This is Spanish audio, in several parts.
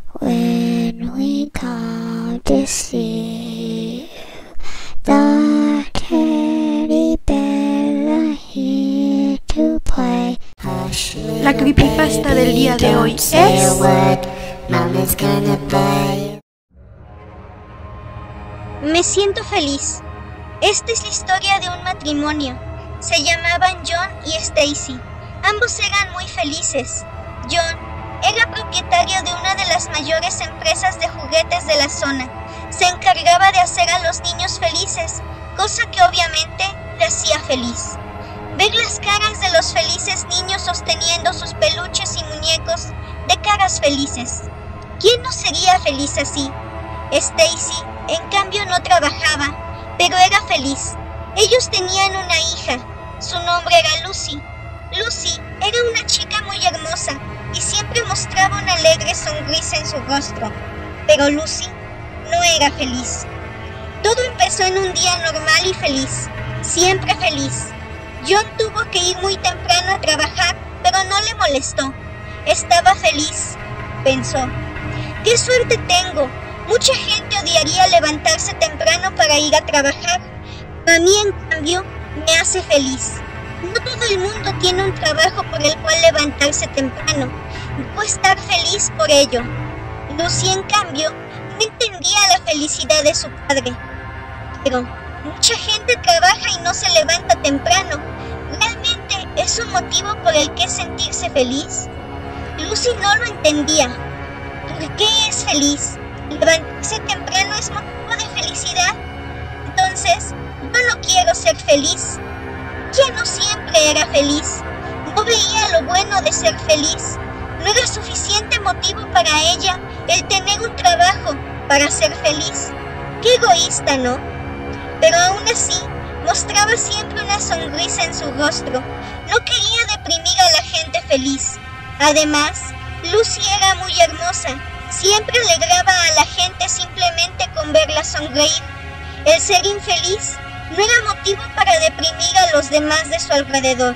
when we come to see the teddy bear are here to play. La creepypasta del día de hoy es... Me siento feliz. Esta es la historia de un matrimonio. Se llamaban John y Stacy. Ambos eran muy felices. John era propietario de una de las mayores empresas de juguetes de la zona. Se encargaba de hacer a los niños felices, cosa que obviamente le hacía feliz. Ver las caras de los felices niños sosteniendo sus peluches y muñecos de caras felices. ¿Quién no sería feliz así? Stacy, en cambio, no trabajaba, pero era feliz. Ellos tenían una hija. Su nombre era Lucy. Lucy era una chica muy hermosa y siempre mostraba una alegre sonrisa en su rostro. Pero Lucy no era feliz. Todo empezó en un día normal y feliz. Siempre feliz. John tuvo que ir muy temprano a trabajar, pero no le molestó. Estaba feliz, pensó. ¡Qué suerte tengo! Mucha gente odiaría levantarse temprano para ir a trabajar. A mí, en cambio, me hace feliz. No todo el mundo tiene un trabajo por el cual levantarse temprano. Debo estar feliz por ello. Lucy, en cambio, no entendía la felicidad de su padre. Pero mucha gente trabaja y no se levanta temprano. ¿Realmente es un motivo por el que sentirse feliz? Lucy no lo entendía. ¿Por qué es feliz? ¿Levantarse temprano es motivo de felicidad? Entonces, yo no quiero ser feliz. Ya no siempre era feliz. No veía lo bueno de ser feliz. No era suficiente motivo para ella el tener un trabajo para ser feliz. Qué egoísta, ¿no? Pero aún así, mostraba siempre una sonrisa en su rostro. No quería deprimir a la gente feliz. Además, Lucy era muy hermosa. Siempre alegraba a la gente simplemente con verla sonreír. El ser infeliz no era motivo para deprimir a los demás de su alrededor.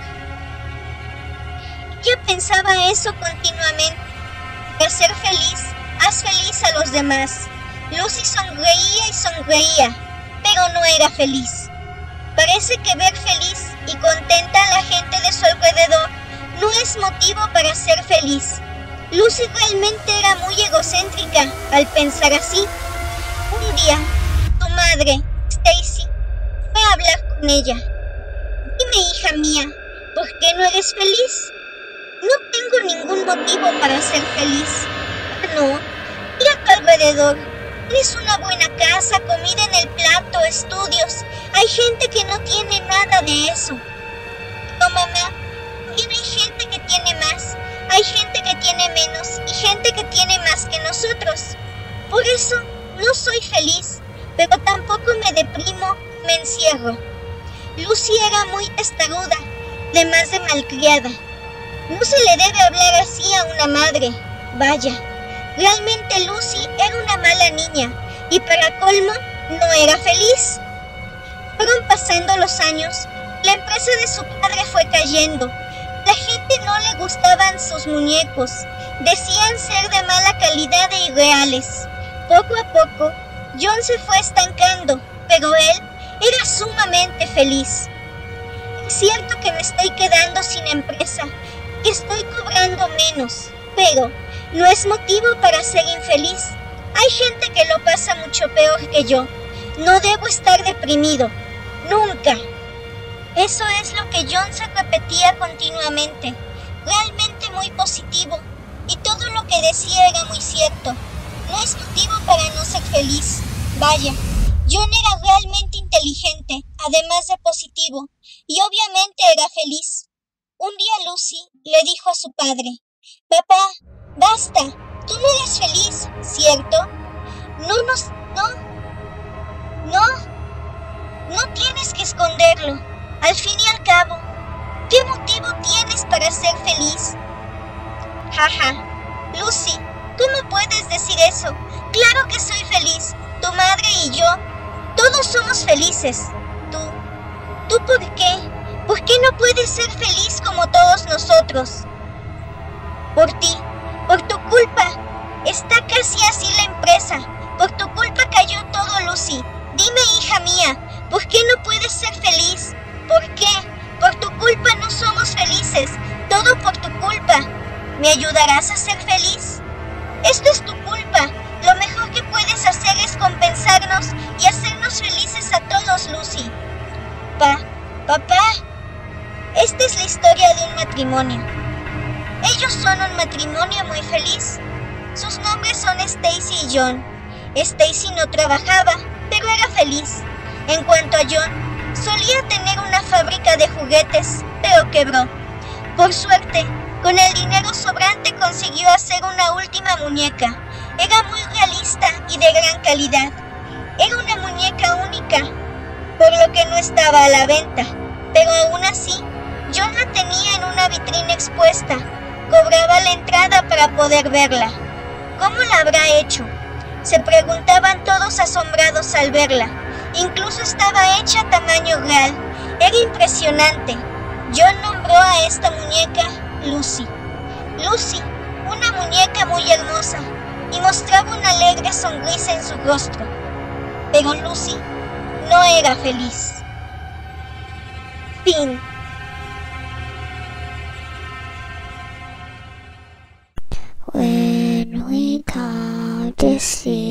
Ella pensaba eso continuamente. Para ser feliz, haz feliz a los demás. Lucy sonreía y sonreía, pero no era feliz. Parece que ver feliz y contenta a la gente de su alrededor no es motivo para ser feliz. Lucy realmente era muy egocéntrica al pensar así. Un día, su madre, Stacy, fue a hablar con ella. Dime, hija mía, ¿por qué no eres feliz? No tengo ningún motivo para ser feliz. No, mira a tu alrededor. Tienes una buena casa, comida en el plato, estudios. Hay gente que no tiene nada de eso. No, mamá, también hay gente que tiene más. Hay gente que tiene menos y gente que tiene más que nosotros. Por eso no soy feliz, pero tampoco me deprimo, me encierro. Lucy era muy testaruda, además de malcriada. No se le debe hablar así a una madre. Vaya, realmente Lucy era una mala niña y para colmo no era feliz. Fueron pasando los años, la empresa de su padre fue cayendo. La gente no le gustaban sus muñecos, decían ser de mala calidad e irreales. Poco a poco, John se fue estancando, pero él era sumamente feliz. Es cierto que me estoy quedando sin empresa, que estoy cobrando menos, pero no es motivo para ser infeliz. Hay gente que lo pasa mucho peor que yo. No debo estar deprimido, nunca. Eso es lo que John se repetía continuamente, realmente muy positivo, y todo lo que decía era muy cierto. No es motivo para no ser feliz. Vaya, John era realmente inteligente, además de positivo, y obviamente era feliz. Un día Lucy le dijo a su padre: «Papá, basta, tú no eres feliz, ¿cierto? No tienes que esconderlo. Al fin y al cabo, ¿qué motivo tienes para ser feliz?» «Jaja, Lucy, ¿cómo puedes decir eso? Claro que soy feliz. Tu madre y yo, todos somos felices. ¿Tú por qué? ¿Por qué no puedes ser feliz como todos nosotros?» «Por ti, por tu culpa. Está casi sorpresa. Por tu culpa cayó todo, Lucy. Dime, hija mía, ¿por qué no puedes ser feliz? ¿Por qué? Por tu culpa no somos felices. Todo por tu culpa. ¿Me ayudarás a ser feliz? Esto es tu culpa. Lo mejor que puedes hacer es compensarnos y hacernos felices a todos, Lucy. Papá, esta es la historia de un matrimonio. Ellos son un matrimonio muy feliz. Sus nombres son Stacy y John. Stacy no trabajaba, pero era feliz. En cuanto a John, solía tener una fábrica de juguetes, pero quebró. Por suerte, con el dinero sobrante consiguió hacer una última muñeca. Era muy realista y de gran calidad. Era una muñeca única, por lo que no estaba a la venta. Pero aún así, John la tenía en una vitrina expuesta. Cobraba la entrada para poder verla. ¿Cómo la habrá hecho?, se preguntaban todos asombrados al verla. Incluso estaba hecha a tamaño real. Era impresionante. John nombró a esta muñeca Lucy. Lucy, una muñeca muy hermosa, y mostraba una alegre sonrisa en su rostro. Pero Lucy no era feliz. Fin. When we come to see